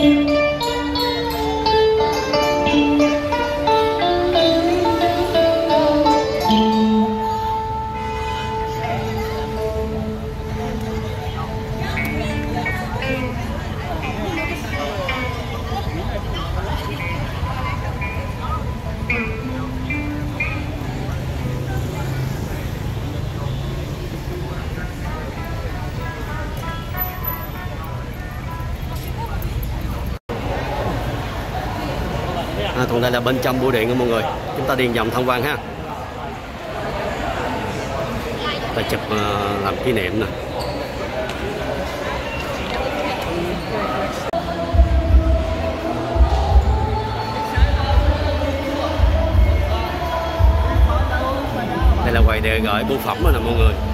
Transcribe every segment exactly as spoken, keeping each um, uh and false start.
À, còn đây là bên trong bưu điện của mọi người, chúng ta đi vòng tham quan ha. Ta chụp uh, làm kỷ niệm nè. Đây là quầy đề gửi bưu phẩm rồi nè mọi người.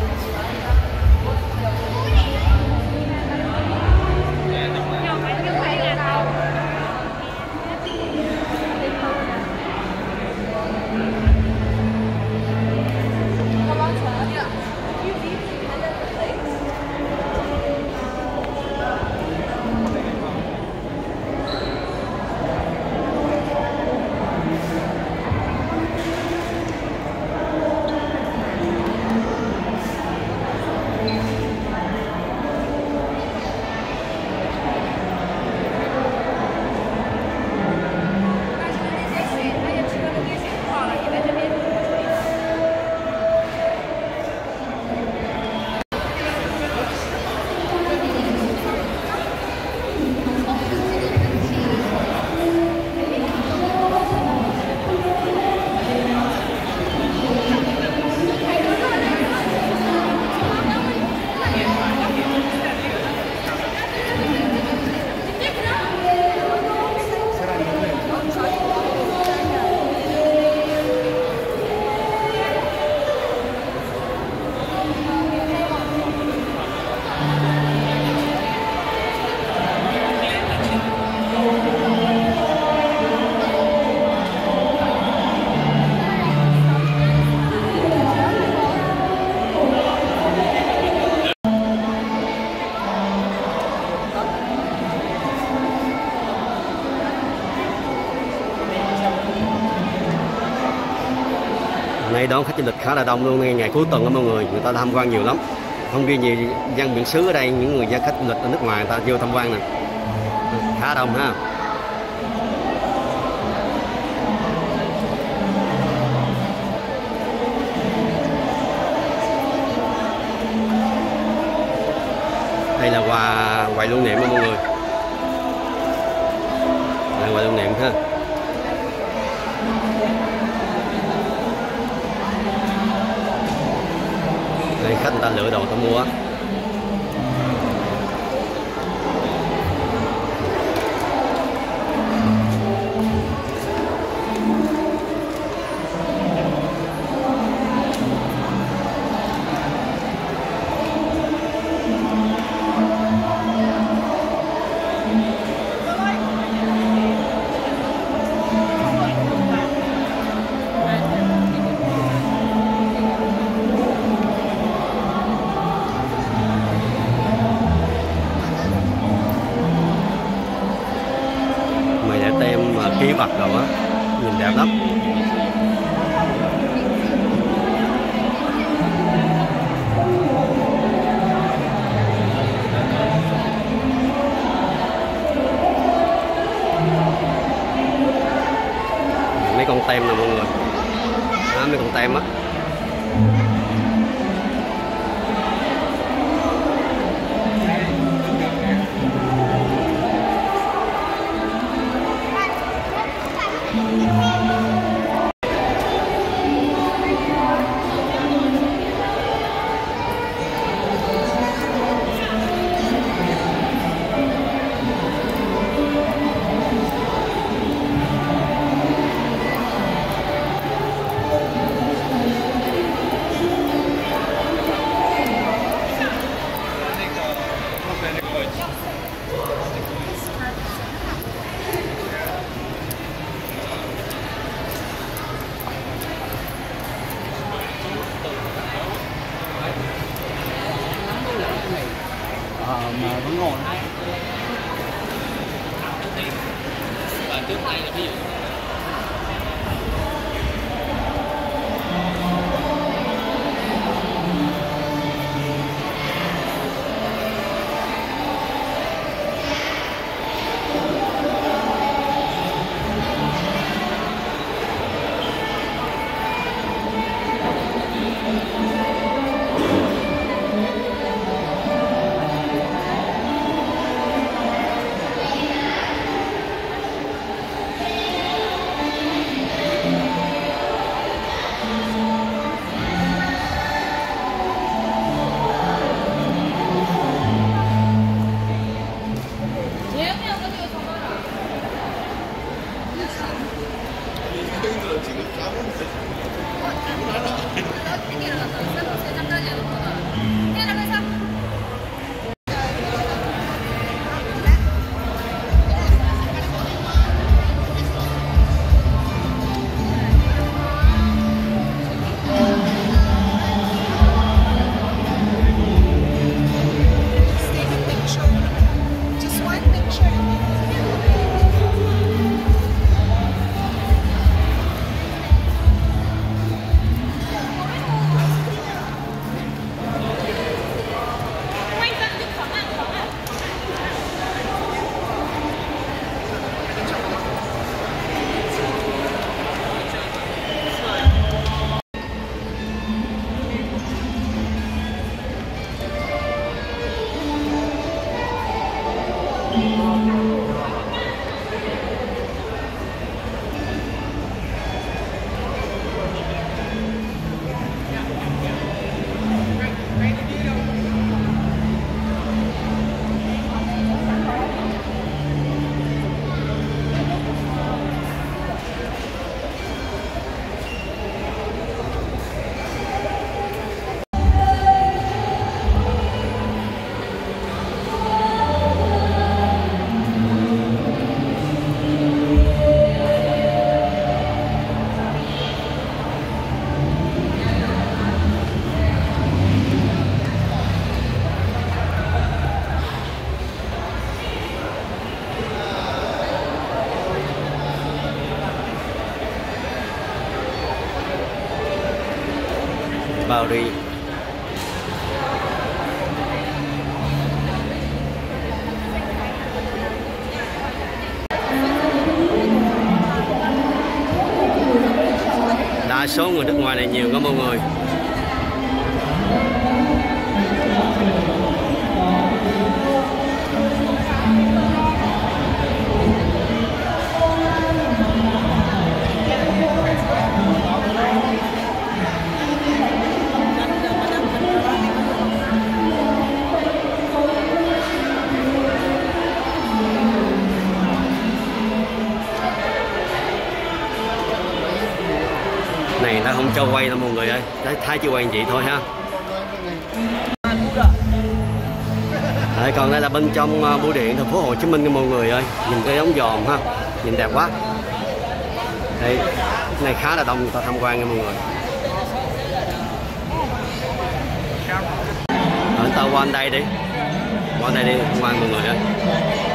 Nay đón khách du lịch khá là đông luôn, ngày, ngày cuối tuần đó mọi người, người ta tham quan nhiều lắm. Không riêng gì dân biển xứ ở đây, những người dân khách du lịch ở nước ngoài người ta vô tham quan nè, khá đông ha. Đây là quà quầy lưu niệm đó mọi người, đây là quầy lưu niệm ha. Đây khách người ta lựa đồ ta mua. Ký vật rồi á, nhìn đẹp lắm. Mấy con tem nè mọi người, đó, mấy con tem á. trước đây là ví dụ vào đi. Đa số người nước ngoài này nhiều có mọi người. Này ta không cho quay đâu mọi người ơi, Thái chỉ quay chị thôi ha. Đấy, còn đây là bên trong bưu điện thành phố Hồ Chí Minh nha mọi người ơi, nhìn cái ống dòm ha, nhìn đẹp quá. Đây, cái này khá là đông người ta tham quan nha mọi người. Ở ta qua đây đi, qua đây đi tham quan mọi người ơi.